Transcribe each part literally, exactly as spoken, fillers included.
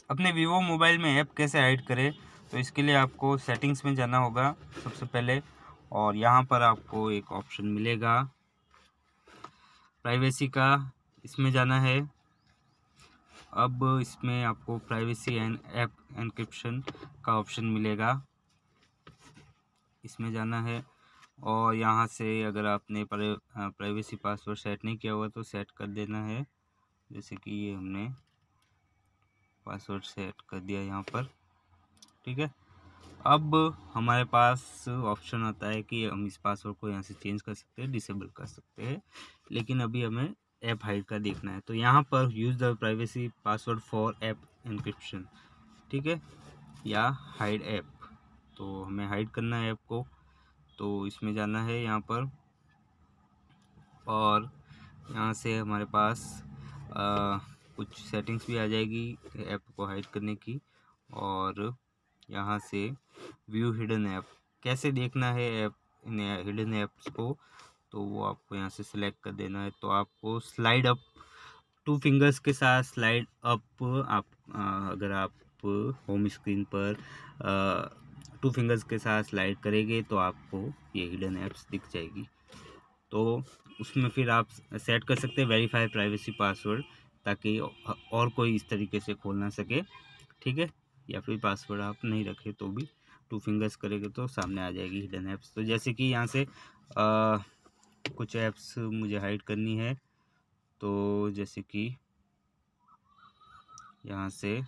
अपने Vivo mobile में app कैसे हाइड करें, तो इसके लिए आपको सेटिंग्स में जाना होगा सबसे पहले, और यहाँ पर आपको एक ऑप्शन मिलेगा प्राइवेसी का, इसमें जाना है। अब इसमें आपको प्राइवेसी एंड ऐप एन्क्रिप्शन का ऑप्शन मिलेगा, इसमें जाना है। और यहाँ से अगर आपने प्राइवेसी पासवर्ड सेट नहीं किया हुआ तो सेट कर देना है, जैसे कि ये हमने पासवर्ड सेट कर दिया यहाँ पर, ठीक है। अब हमारे पास ऑप्शन आता है कि हम इस पासवर्ड को यहाँ से चेंज कर सकते हैं, डिसेबल कर सकते हैं, लेकिन अभी हमें ऐप हाइड का देखना है। तो यहाँ पर use the privacy password for app encryption, ठीक है, या हाइड ऐप। तो हमें हाइड करना है ऐप को, तो इसमें जाना है यहाँ पर, और यहाँ से हमारे पास आ, कुछ सेटिंग्स भी आ जाएगी ऐप को हाइड करने की। और यहाँ से व्यू हिडन ऐप, कैसे देखना है ऐप इन हिडन ऐप्स को, तो वो आपको यहाँ से सिलेक्ट कर देना है। तो आपको स्लाइड अप टू फिंगर्स के साथ स्लाइड अप, आप आ, अगर आप होम स्क्रीन पर टू फिंगर्स के साथ स्लाइड करेंगे तो आपको ये हिडन ऐप्स दिख जाएगी। तो उसमें फिर आप सेट कर सकते हैं वेरीफाई प्राइवेसी पासवर्ड, ताकि और कोई इस तरीके से खोल ना सके, ठीक है। या फिर पासवर्ड आप नहीं रखें तो भी टू फिंगर्स करेंगे तो सामने आ जाएगी हिडन ऐप्स। तो जैसे कि यहाँ से आ, कुछ ऐप्स मुझे हाइड करनी है, तो जैसे कि यहाँ से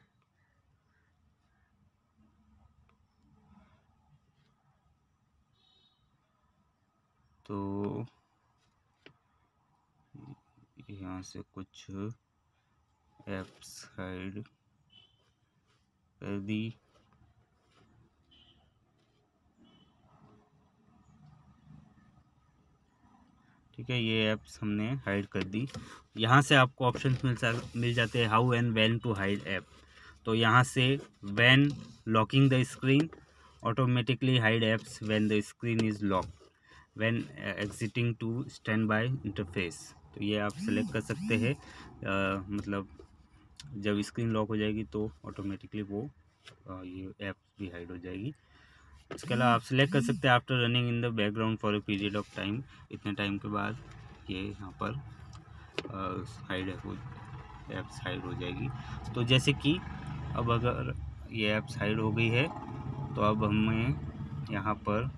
तो यहाँ से कुछ ऐप्स हाइड कर दी, ठीक है, ये ऐप्स हमने हाइड कर दी। यहाँ से आपको ऑप्शन मिल मिल जाते हैं how and when to hide app. तो यहाँ से when locking the screen, automatically hide apps when the screen is lock, when exiting to standby interface. तो ये आप सेलेक्ट कर सकते हैं, मतलब जब स्क्रीन लॉक हो जाएगी तो ऑटोमेटिकली वो आ, ये ऐप भी हाइड हो जाएगी। इसके अलावा आप सिलेक्ट कर सकते हैं after running in the background for a period of time, इतने टाइम के बाद ये यहाँ पर हाइड हो ऐप्स हाइड हो जाएगी। तो जैसे कि अब अगर ये ऐप्स हाइड हो गई है तो अब हमें यहाँ पर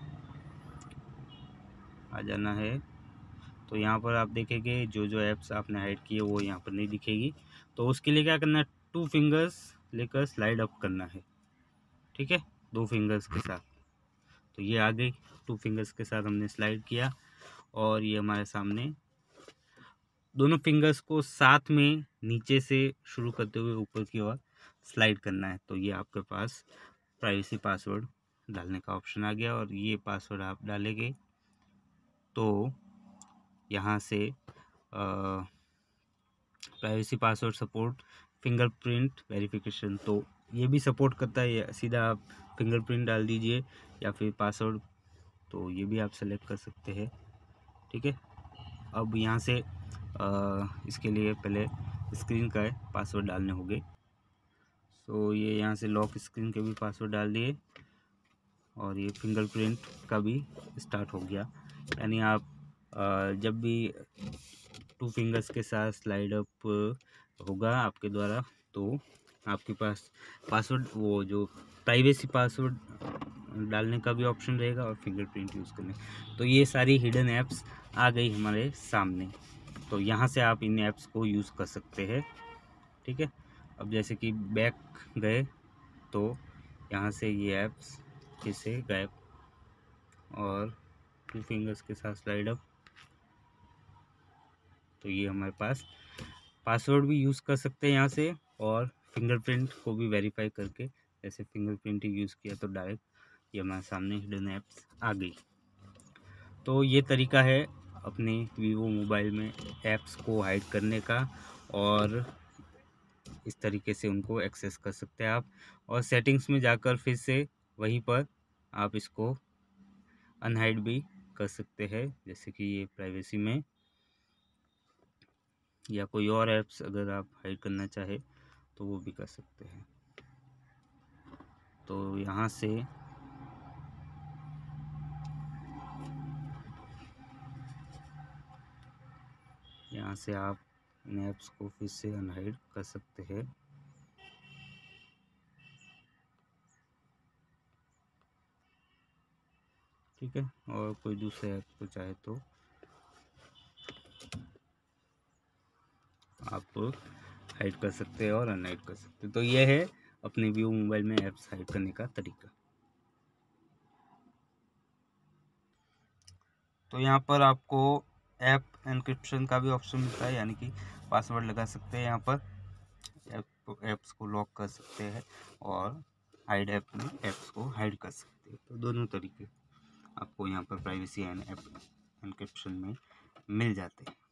आ जाना है। तो यहाँ पर आप देखेंगे जो जो ऐप्स आपने हाइड किए वो यहाँ पर नहीं दिखेगी। तो उसके लिए क्या करना है, टू फिंगर्स लेकर स्लाइड अप करना है, ठीक है, दो फिंगर्स के साथ। तो ये आ गई, टू फिंगर्स के साथ हमने स्लाइड किया, और ये हमारे सामने दोनों फिंगर्स को साथ में नीचे से शुरू करते हुए ऊपर की ओर स्लाइड करना है। तो ये आपके पास प्राइवेसी पासवर्ड डालने का ऑप्शन आ गया, और ये पासवर्ड आप डालेंगे तो यहाँ से privacy password support fingerprint verification, तो ये भी सपोर्ट करता है। सीधा आप फिंगरप्रिंट डाल दीजिए या फिर पासवर्ड, तो ये भी आप सेलेक्ट कर सकते हैं, ठीक है। अब यहाँ से आ, इसके लिए पहले स्क्रीन का पासवर्ड डालने होंगे। तो ये यहाँ से लॉक स्क्रीन के भी पासवर्ड डाल दिए, और ये फिंगरप्रिंट का भी स्टार्ट हो गया। यानी आप आ, जब भी टू फिंगर्स के साथ स्लाइड अप होगा आपके द्वारा, तो आपके पास पासवर्ड, वो जो प्राइवेसी पासवर्ड डालने का भी ऑप्शन रहेगा और फिंगरप्रिंट यूज़ करने। तो ये सारी हिडन ऐप्स आ गई हमारे सामने। तो यहाँ से आप इन ऐप्स को यूज़ कर सकते हैं, ठीक है। अब जैसे कि बैक गए तो यहाँ से ये ऐप्स फिर से गायब, और टू फिंगर्स के साथ स्लाइड अप। तो ये हमारे पास पासवर्ड भी यूज़ कर सकते हैं यहाँ से, और फिंगरप्रिंट को भी वेरीफाई करके, जैसे फिंगरप्रिंट ही यूज़ किया तो डायरेक्ट ये हमारे सामने हिडन ऐप्स आ गई। तो ये तरीका है अपने वीवो मोबाइल में ऐप्स को हाइड करने का, और इस तरीके से उनको एक्सेस कर सकते हैं आप। और सेटिंग्स में जाकर फिर से वहीं पर आप इसको अनहाइड भी कर सकते हैं, जैसे कि ये प्राइवेसी में, या कोई और ऐप्स अगर आप हाइड करना चाहे तो वो भी कर सकते हैं। तो यहाँ से यहाँ से आप इन ऐप्स को फिर से अनहाइड कर सकते हैं। ठीक है, और कोई दूसरे ऐप को चाहे तो आप हाइड कर सकते हैं और अनहाइड कर सकते हैं। तो ये है अपने व्यू मोबाइल में ऐप्स हाइड करने का तरीका। तो यहाँ पर आपको ऐप एन्क्रिप्शन का भी ऑप्शन मिलता है, यानी कि पासवर्ड लगा सकते हैं यहाँ पर, ऐप ऐप्स को लॉक कर सकते हैं और हाइड ऐप में ऐप्स को हाइड कर सकते हैं। तो दोनों तरीके आपको यहाँ पर प्राइवेसी एंड ऐप एन्क्रिप्शन में मिल जाते हैं।